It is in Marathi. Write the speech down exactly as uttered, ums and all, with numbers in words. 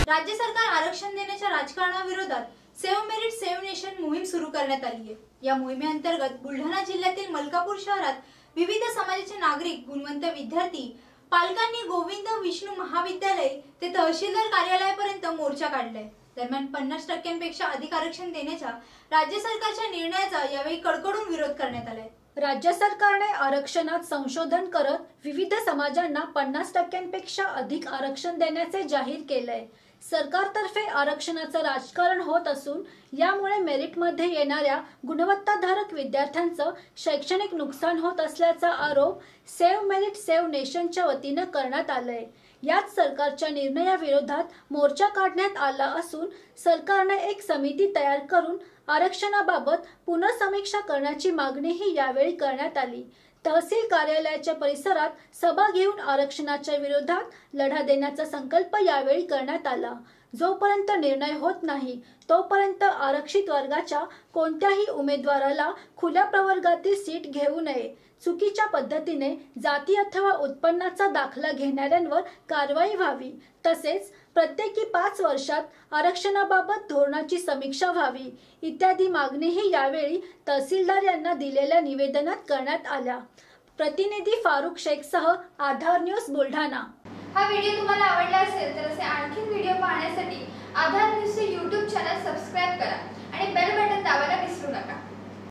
राज्य सरकार आरक्षण देण्याच्या राजकारणाविरोधात सेव्ह मेरिट सेव्ह नेशन मोहीम सुरू करण्यात आली आहे। या मोहिमेअंतर्गत बुलढाणा जिल्ह्यातील मलकापूर शहरात विविध समाजाचे नागरिक, गुणवंत विद्यार्थी, पालकांनी गोविंद विष्णू महाविद्यालय ते तहसीलदार कार्यालयापर्यंत मोर्चा काढलाय। दरम्यान पन्नास टक्क्यांपेक्षा अधिक आरक्षण देण्याच्या राज्य सरकारच्या निर्णयाचा यावेळी कडकडून विरोध करण्यात आलाय। राज्य सरकारने आरक्षणात संशोधन करत विविध समाजांना पन्नास टक्क्यांपेक्षा अधिक आरक्षण देण्याचे जाहीर केलंय। सरकारतर्फे आरक्षणाचं राजकारण होत असून यामुळे मेरिटमध्ये येणाऱ्या गुणवत्ताधारक विद्यार्थ्यांचं शैक्षणिक नुकसान होत असल्याचा आरोप सेव्ह मेरिट सेव्ह नेशनच्या वतीनं करण्यात आलाय। याच सरकारच्या निर्णयाविरोधात मोर्चा काढण्यात आला असून सरकारने एक समिती तयार करून आरक्षणाबाबत पुनर्समीक्षा करण्याची मागणीही यावेळी करण्यात आली। तहसील कार्यालयाच्या परिसरात सभा घेऊन आरक्षणाच्या विरोधात लढा देण्याचा संकल्प यावेळी करण्यात आला। जोपर्यंत निर्णय होत नाही तोपर्यंत आरक्षित वर्गाच्या कोणत्याही उमेदवाराला खुल्या प्रवर्गातील सीट घेऊ नये, चुकीच्या पद्धतीने जाती अथवा उत्पन्नाचा दाखला घेणाऱ्यांवर कारवाई व्हावी, तसेच प्रत्येकी पाच वर्षात आरक्षणाबाबत धोरणाची समीक्षा व्हावी इत्यादी मागणीही यावेळी तहसीलदार यांना दिलेल्या निवेदनात करण्यात आल्या। प्रतिनिधी फारुख शेखसह आधार न्यूज बुलढाणा। हा व्हिडिओ तुम्हाला आवडला असेल तर असे आणखी व्हिडिओ पाहण्यासाठी आधार न्यूजचे यूट्यूब चॅनल सबस्क्राइब करा आणि बेल बटन दाबायला विसरू नका।